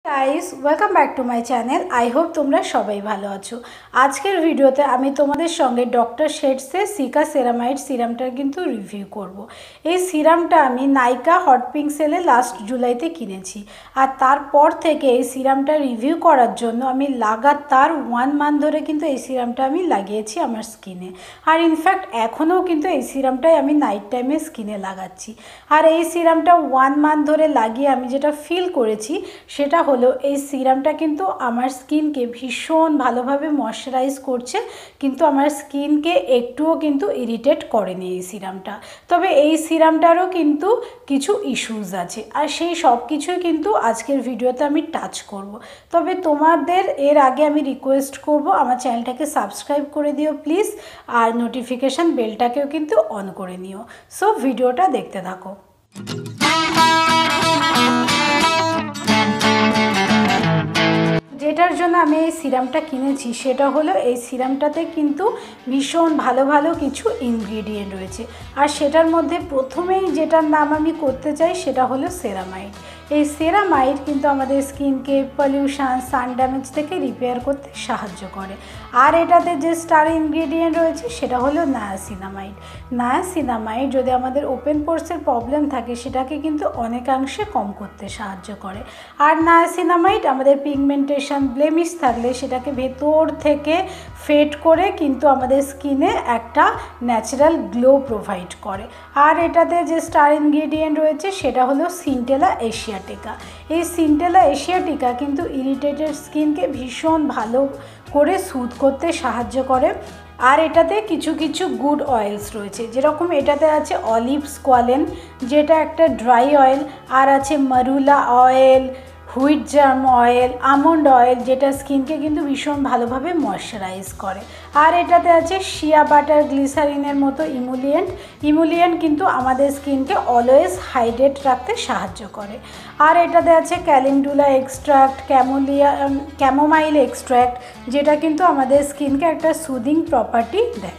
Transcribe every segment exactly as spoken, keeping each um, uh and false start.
Guys welcome back to my channel. I hope তোমরা সবাই ভালো আছো। আজকের ভিডিওতে আমি তোমাদের সঙ্গে ডক্টর শেডসের সিকা সেরামাইড সিরামটার কিন্তু রিভিউ করব। এই সিরামটা আমি নাইকা হট পিঙ্ক সেলে লাস্ট জুলাইতে কিনেছি, আর তারপর থেকে এই সিরামটা রিভিউ করার জন্য আমি লাগাতার ওয়ান মান্থ ধরে কিন্তু এই সিরামটা আমি লাগিয়েছি আমার স্কিনে। আর ইনফ্যাক্ট এখনও কিন্তু এই সিরামটাই আমি নাইট টাইমে স্কিনে লাগাচ্ছি। আর এই সিরামটা ওয়ান মান্থ ধরে লাগিয়ে আমি যেটা ফিল করেছি সেটা হলো এই সিরামটা কিন্তু আমার স্কিনকে ভীষণ ভালোভাবে ময়শ্চারাইজ করছে, কিন্তু আমার স্কিনকে একটুও কিন্তু ইরিটেট করেনি এই সিরামটা। তবে এই সিরামটারও কিন্তু কিছু ইস্যুস আছে, আর সেই সব কিছুই কিন্তু আজকের ভিডিওতে আমি টাচ করব। তবে তোমাদের এর আগে আমি রিকোয়েস্ট করব আমার চ্যানেলটাকে সাবস্ক্রাইব করে দিও প্লিজ, আর নোটিফিকেশান বেলটাকেও কিন্তু অন করে নিও। সো ভিডিওটা দেখতে থাকো। যেটার জন্য আমি এই সিরামটা কিনেছি সেটা হলো এই সিরামটাতে কিন্তু ভীষণ ভালো ভালো কিছু ইনগ্রিডিয়েন্ট রয়েছে, আর সেটার মধ্যে প্রথমেই যেটার নাম আমি করতে চাই সেটা হলো সেরামাইড। এই সেরামাইড কিন্তু আমাদের স্কিনকে পলিউশন, সান ড্যামেজ থেকে রিপেয়ার করতে সাহায্য করে। আর এটাতে যে স্টার ইনগ্রিডিয়েন্ট রয়েছে সেটা হলো নায়াসিনামাইড। নায়াসিনামাইড যদি আমাদের ওপেন পোরসের প্রবলেম থাকে সেটাকে কিন্তু অনেকাংশে কম করতে সাহায্য করে। আর নায়াসিনামাইড আমাদের পিগমেন্টেশন, ব্লেমিশ থাকলে সেটাকে ভেতর থেকে ফেড করে কিন্তু আমাদের স্কিনে একটা ন্যাচারাল গ্লো প্রোভাইড করে। আর এটাতে যে স্টার ইনগ্রিডিয়েন্ট রয়েছে সেটা হলো সিন্টেলা এশিয়াটিকা। এই সিন্টেলা এশিয়াটিকা কিন্তু ইরিটেটেড স্কিনকে ভীষণ ভালো করে সুদ করতে সাহায্য করে। আর এটাতে কিছু কিছু গুড অয়েলস রয়েছে, যেরকম এটাতে আছে অলিভ স্কোয়ালেন যেটা একটা ড্রাই অয়েল, আর আছে marula oil, wheat germ oil, almond oil যেটা স্কিনকে কিন্তু ভীষণ ভালোভাবে ময়শ্চারাইজ করে। আর এটাতে আছে শিয়া বাটার, গ্লিসারিনের মতো ইমুলিয়েন্ট। ইমুলিয়েন্ট কিন্তু আমাদের স্কিনকে অলওয়েজ হাইড্রেট রাখতে সাহায্য করে। আর এটাতে আছে calendula extract, camellia chamomile extract যেটা কিন্তু আমাদের স্কিনকে একটা সুদিং প্রপার্টি দেয়।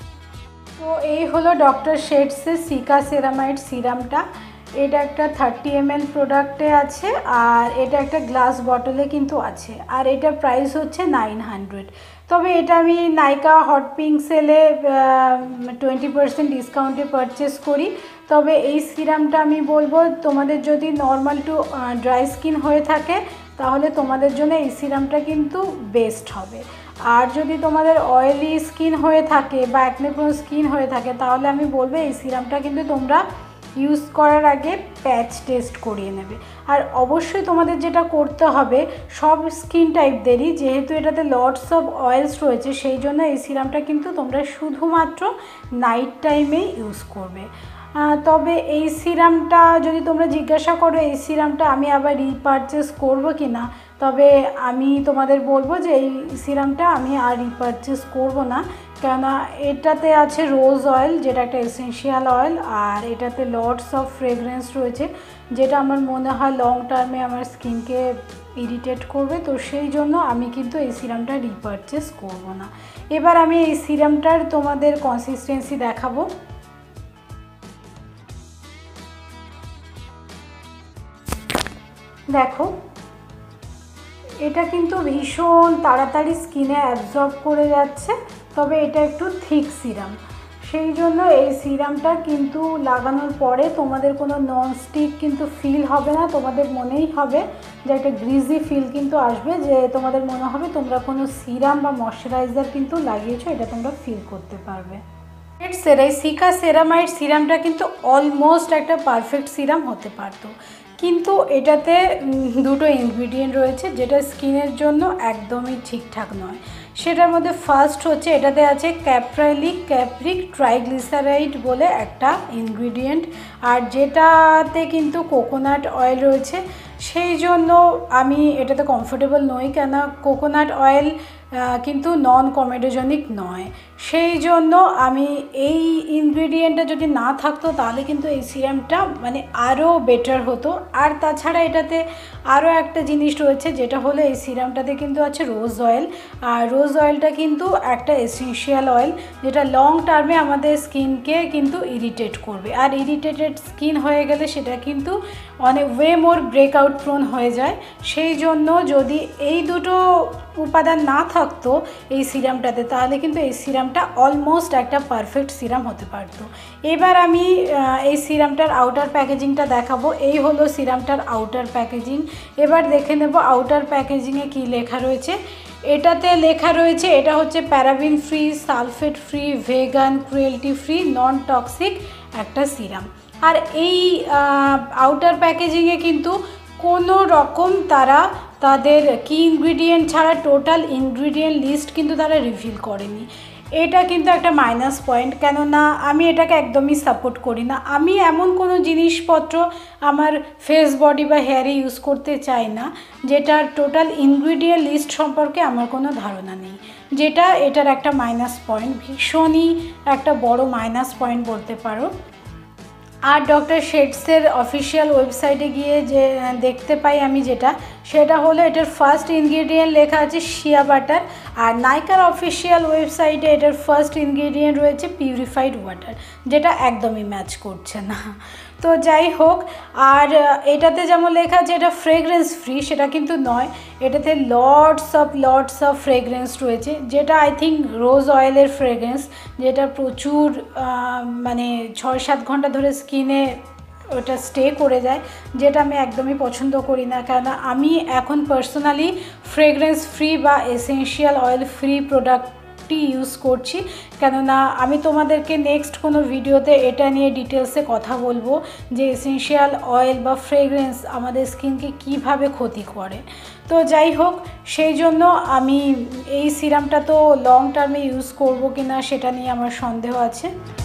তো এই হলো ডক্টর শেডসের সিকা সেরামাইড সিরামটা। এটা একটা থার্টি এম এল প্রোডাক্টে আছে, আর এটা একটা গ্লাস বটলে কিন্তু আছে, আর এটা প্রাইস হচ্ছে নাইন হান্ড্রেড। তবে এটা আমি নাইকা হট পিঙ্ক সেলে টোয়েন্টি পার্সেন্ট ডিসকাউন্টে পারচেস করি। তবে এই সিরামটা আমি বলবো তোমাদের যদি নর্মাল টু ড্রাই স্কিন হয়ে থাকে তাহলে তোমাদের জন্য এই সিরামটা কিন্তু বেস্ট হবে। আর যদি তোমাদের অয়েলি স্কিন হয়ে থাকে বা একনে প্রোন স্কিন হয়ে থাকে তাহলে আমি বলবো এই সিরামটা কিন্তু তোমরা ইউজ করার আগে প্যাচ টেস্ট করিয়ে নেবে। আর অবশ্যই তোমাদের যেটা করতে হবে, সব স্কিন টাইপদেরই যেহেতু এটাতে লটস অফ অয়েলস রয়েছে সেই জন্য এই সিরামটা কিন্তু তোমরা শুধুমাত্র নাইট টাইমেই ইউজ করবে। তবে এই সিরামটা যদি তোমরা জিজ্ঞাসা করো এই সিরামটা আমি আবার রিপারচেস করবো কি না, তবে আমি তোমাদের বলবো যে এই সিরামটা আমি আর রিপারচেস করব না, কেননা এটাতে আছে রোজ অয়েল যেটা একটা এসেনশিয়াল অয়েল, আর এটাতে লটস অফ ফ্রেগরেন্স রয়েছে যেটা আমার মনে হয় লং টার্মে আমার স্কিনকে ইরিটেট করবে। তো সেই জন্য আমি কিন্তু এই সিরামটা রিপারচেস করব না। এবার আমি এই সিরামটার তোমাদের কনসিস্টেন্সি দেখাবো। দেখো, এটা কিন্তু ভীষণ তাড়াতাড়ি স্কিনে অ্যাবজর্ব করে যাচ্ছে, তবে এটা একটু থিক সিরাম, সেই জন্য এই সিরামটা কিন্তু লাগানোর পরে তোমাদের কোনো ননস্টিক কিন্তু ফিল হবে না। তোমাদের মনেই হবে যে একটা গ্রিজি ফিল কিন্তু আসবে, যে তোমাদের মনে হবে তোমরা কোনো সিরাম বা ময়শ্চারাইজার কিন্তু লাগিয়েছো, এটা তোমরা ফিল করতে পারবে। শেডসের এই সিকা সেরামাইড সিরামটা কিন্তু অলমোস্ট একটা পারফেক্ট সিরাম হতে পারতো, কিন্তু এটাতে দুটো ইনগ্রিডিয়েন্ট রয়েছে যেটা স্কিনের জন্য একদমই ঠিকঠাক নয়। সেটার মধ্যে ফার্স্ট হচ্ছে এটাতে আছে ক্যাপ্রাইলিক ক্যাপ্রিক ট্রাইগ্লিসারাইড বলে একটা ইনগ্রিডিয়েন্ট, আর যেটাতে কিন্তু কোকোনাট অয়েল রয়েছে। সেই জন্য আমি এটাতে কমফোর্টেবল নই, কেন কোকোনাট অয়েল কিন্তু নন কমেডোজেনিক নয়। সেই জন্য আমি এই ইনগ্রিডিয়েন্টটা যদি না থাকতো তাহলে কিন্তু এই সিরামটা মানে আরও বেটার হতো। আর তাছাড়া এটাতে আরও একটা জিনিস রয়েছে, যেটা হলো এই সিরামটাতে কিন্তু আছে রোজ অয়েল। আর রোজ অয়েলটা কিন্তু একটা এসেনশিয়াল অয়েল, যেটা লং টার্মে আমাদের স্কিনকে কিন্তু ইরিটেট করবে। আর ইরিটেটেড স্কিন হয়ে গেলে সেটা কিন্তু অনেক ওয়ে মোর ব্রেকআউট প্রোন হয়ে যায়। সেই জন্য যদি এই দুটো উপাদান না থাকতো এই সিরামটাতে, তাহলে কিন্তু এই সিরামটা অলমোস্ট একটা পারফেক্ট সিরাম হতে পারতো। এবার আমি এই সিরামটার আউটার প্যাকেজিংটা দেখাবো। এই হলো সিরামটার আউটার প্যাকেজিং। এবার দেখে নেব আউটার প্যাকেজিংয়ে কী লেখা রয়েছে। এটাতে লেখা রয়েছে এটা হচ্ছে paraben free, sulphate free, vegan, cruelty free, non toxic একটা সিরাম। আর এই আউটার প্যাকেজিংয়ে কিন্তু কোনো রকম তারা তাদের কি ইনগ্রিডিয়েন্ট ছাড়া টোটাল ইনগ্রিডিয়েন্ট লিস্ট কিন্তু তারা রিভিল করেনি। এটা কিন্তু একটা মাইনাস পয়েন্ট, কেননা আমি এটাকে একদমই সাপোর্ট করি না। আমি এমন কোনো জিনিসপত্র আমার ফেস, বডি বা হেয়ারে ইউজ করতে চাই না যেটার টোটাল ইনগ্রিডিয়েন্ট লিস্ট সম্পর্কে আমার কোনো ধারণা নেই, যেটা এটার একটা মাইনাস পয়েন্ট, ভীষণই একটা বড় মাইনাস পয়েন্ট বলতে পারো। আর ডক্টর শেডসের অফিসিয়াল ওয়েবসাইটে গিয়ে যে দেখতে পাই আমি যেটা, সেটা হলো এটার ফার্স্ট ইনগ্রিডিয়েন্ট লেখা আছে শিয়া বাটার। আর নাইকার অফিসিয়াল ওয়েবসাইটে এটার ফার্স্ট ইনগ্রিডিয়েন্ট রয়েছে পিউরিফাইড ওয়াটার, যেটা একদমই ম্যাচ করছে না। তো যাই হোক, আর এটাতে যেমন লেখা আছে এটা ফ্রেগরেন্স ফ্রি, সেটা কিন্তু নয়। এটাতে lots of lots of fragrance রয়েছে, যেটা আই থিঙ্ক রোজ অয়েলের ফ্রেগরেন্স, যেটা প্রচুর মানে ছয় সাত ঘন্টা ধরে স্কিনে ওটা স্টে করে যায়, যেটা আমি একদমই পছন্দ করি না। কেননা আমি এখন পার্সোনালি ফ্রেগরেন্স ফ্রি বা এসেনশিয়াল অয়েল ফ্রি প্রোডাক্টটি ইউজ করছি। কেননা আমি তোমাদেরকে নেক্সট কোনো ভিডিওতে এটা নিয়ে ডিটেলসে কথা বলবো যে এসেনশিয়াল অয়েল বা ফ্রেগরেন্স আমাদের স্কিনকে কিভাবে ক্ষতি করে। তো যাই হোক, সেই জন্য আমি এই সিরামটা তো লং টার্মে ইউজ করবো কিনা সেটা নিয়ে আমার সন্দেহ আছে।